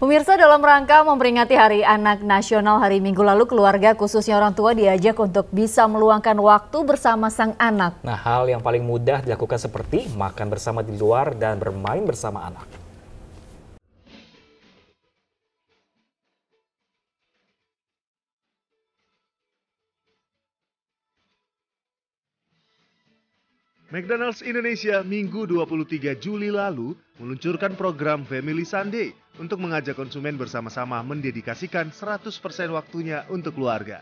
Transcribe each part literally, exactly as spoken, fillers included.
Pemirsa, dalam rangka memperingati Hari Anak Nasional hari Minggu lalu, keluarga khususnya orang tua diajak untuk bisa meluangkan waktu bersama sang anak. Nah, hal yang paling mudah dilakukan seperti makan bersama di luar dan bermain bersama anak. McDonald's Indonesia Minggu dua puluh tiga Juli lalu meluncurkan program Family Sunday untuk mengajak konsumen bersama-sama mendedikasikan seratus persen waktunya untuk keluarga.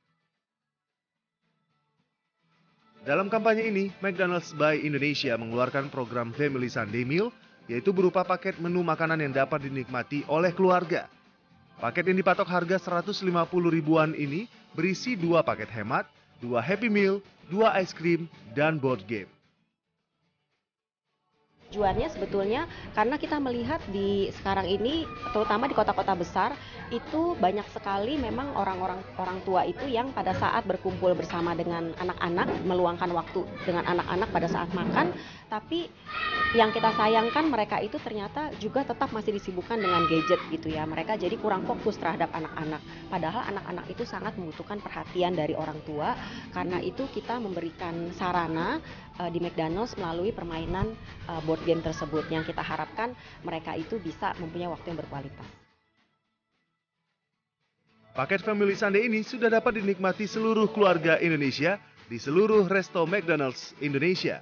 Dalam kampanye ini, McDonald's by Indonesia mengeluarkan program Family Sunday Meal, yaitu berupa paket menu makanan yang dapat dinikmati oleh keluarga. Paket yang dipatok harga seratus lima puluh ribuan ini berisi dua paket hemat, dua Happy Meal, dua ice cream, dan board game. Tujuannya sebetulnya karena kita melihat di sekarang ini, terutama di kota-kota besar, itu banyak sekali memang orang-orang orang tua itu yang pada saat berkumpul bersama dengan anak-anak, meluangkan waktu dengan anak-anak pada saat makan, tapi yang kita sayangkan mereka itu ternyata juga tetap masih disibukkan dengan gadget gitu ya. Mereka jadi kurang fokus terhadap anak-anak. Padahal anak-anak itu sangat membutuhkan perhatian dari orang tua. Karena itu kita memberikan sarana uh, di McDonald's melalui permainan uh, board game tersebut yang kita harapkan mereka itu bisa mempunyai waktu yang berkualitas. Paket Family Sunday ini sudah dapat dinikmati seluruh keluarga Indonesia di seluruh resto McDonald's Indonesia.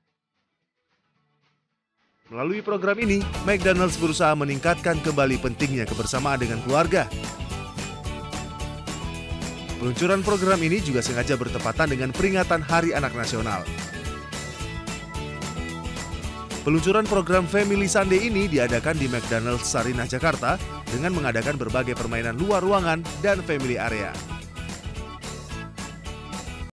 Melalui program ini, McDonald's berusaha meningkatkan kembali pentingnya kebersamaan dengan keluarga. Peluncuran program ini juga sengaja bertepatan dengan peringatan Hari Anak Nasional. Peluncuran program Family Sunday ini diadakan di McDonald's Sarinah, Jakarta dengan mengadakan berbagai permainan luar ruangan dan family area.